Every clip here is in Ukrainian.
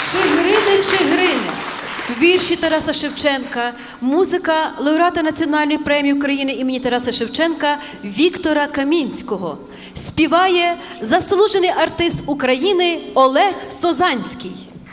Чигирини, Чигирини. Вірші Тараса Шевченка, музика лауреата Національної премії України імені Тараса Шевченка Віктора Камінського. Співає заслужений артист України Олег Созанський.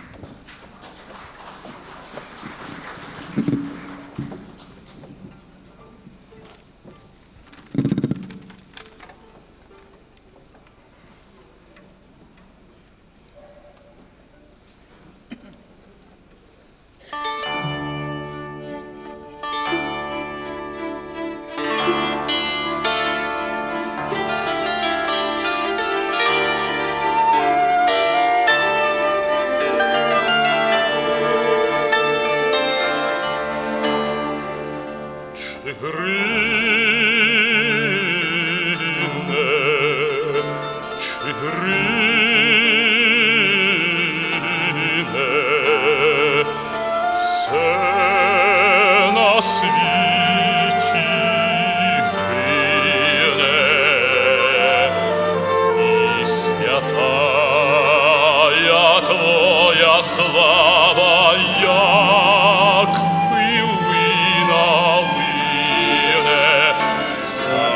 Слава, як хвилина лине за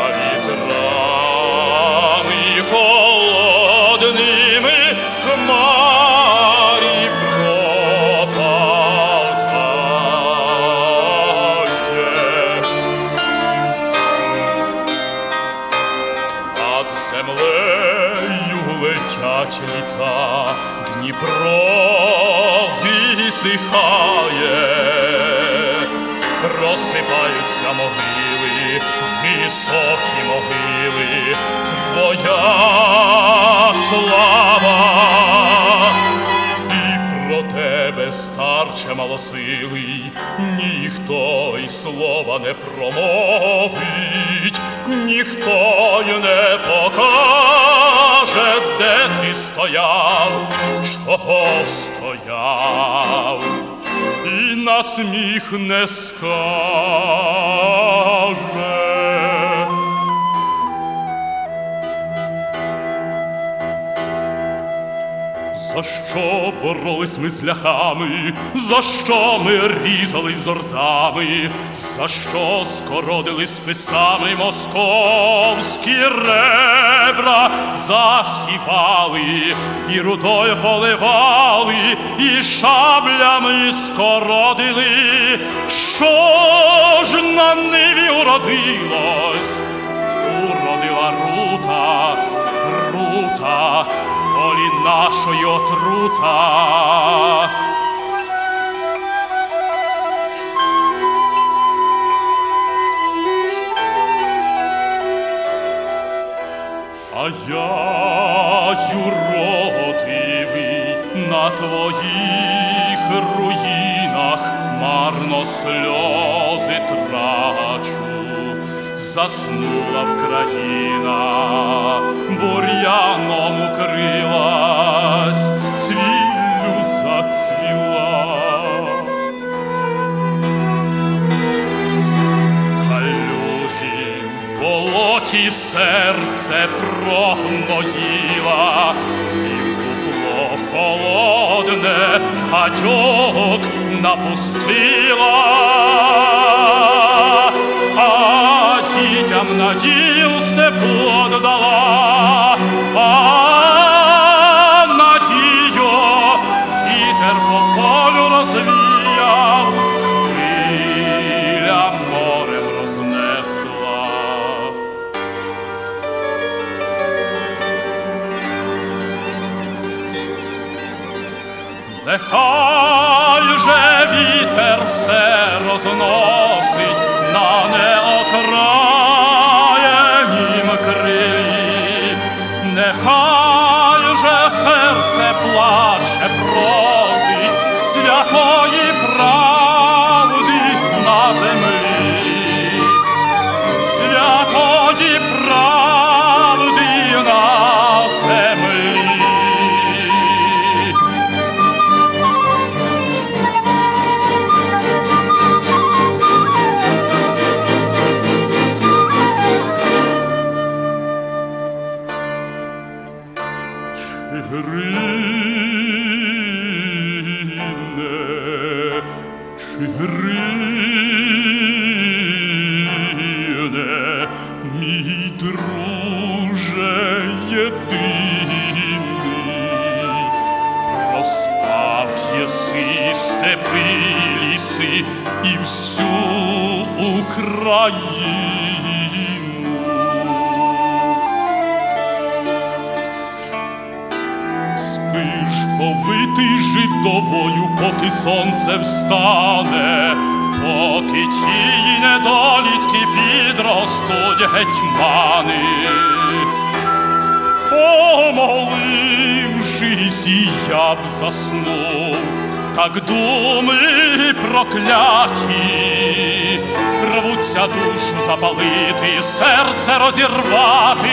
вітрами холодними в хмарі пропадає. Над землею летять літа, Дніпро висихає, розсипаються могили, високі могили, твоя слава. І про тебе, старче малосилий, ніхто й слова не промовить, ніхто й не покаже, де ти стояв, чого стояв, і на сміх не скаже. За що боролись ми з ляхами, за що ми різались з ордами, за що скородили списами московські ребра, засівали і рудою поливали, і шаблями скородили. Що ж на ниві уродилось? Уродила рута, рута, волі нашої отрута. А я, юродивий, на твоїх руїнах марно сльози трачу. Заснула Вкраїна, бур'яном укрилась, цвіллю зацвіла. В калюжі, в болоті серце прогноїла, і в дупло холодне гадьок напустила. Дітям надію степло додала, а надію вітер по полю розвіяв, хвиля морем рознесла. Нехай же вітер все розносить на неокраєнім крилі, нехай же серце плаче, просить святої правди на землі, святої правди на землі. Чигирини, Чигирине, мій друже єдиний, розпав єси степи, ліси і всю Україну. Спиш, повитий жидовою, поки сонце встане, поки тії недолітки підростуть гетьмани. Помолившись, я б заснув, так думи прокляті рвуться душу запалити, серце розірвати.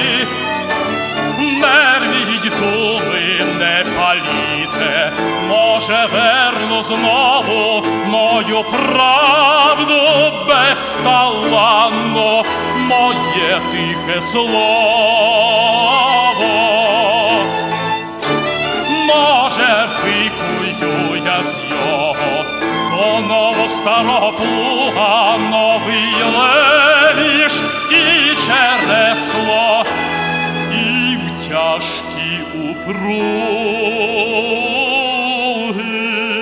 Нерві думи не паліте, може верну знову мою правду безталанно, моє тихе слово. Може викую я з його до ново-старого плуга новий леліш і чересло, і тяжкі упруги.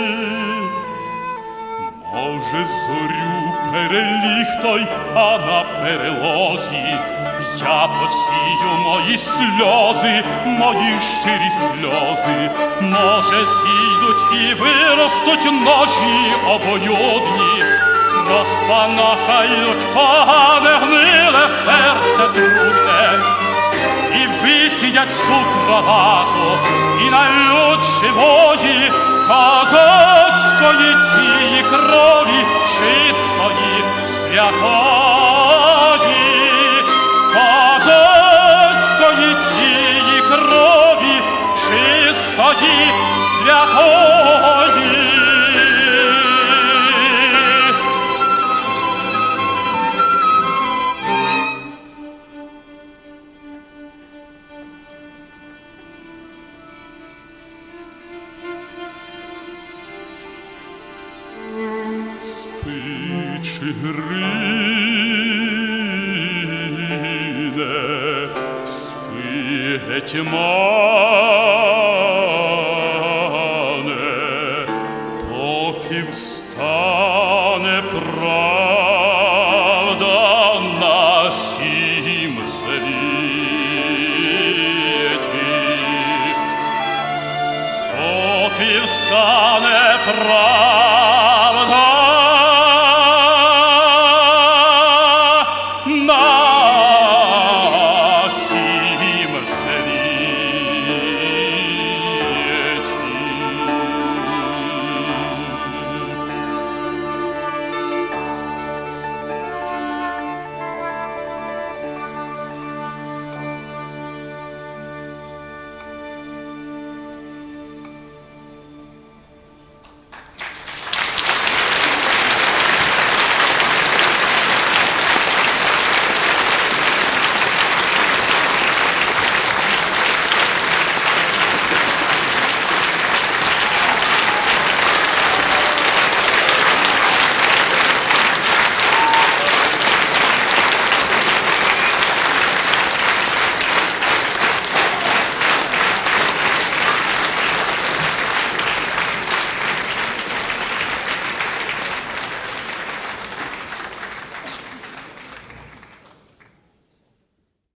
Може, зорю переліг той, а на перелозі я посію мої сльози, мої щирі сльози. Може, зійдуть і виростуть ножі обоюдні, розпанахають погане гниле серце трудне, і вицідять сукровато, і нальють живої козацької тії крові, чистої, святої, козацької тії крові, чистої, святої. Спи, Чигирине, спи, гетьмане, поки встане правда на сім світі, поки встане правда